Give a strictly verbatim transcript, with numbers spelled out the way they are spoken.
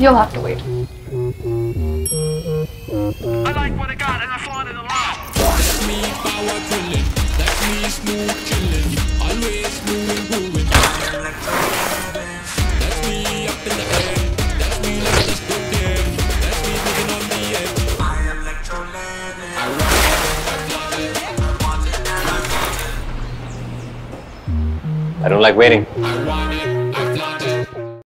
You'll have to wait. I like what I got and I find it a lot. That's me power drilling. That's me smooth chilling. Always moving, moving. That's me up in the air. That's me like just put there. That's me moving on the edge. I am Lectro living. I want it. I want it. I want it. I don't like waiting. I want it.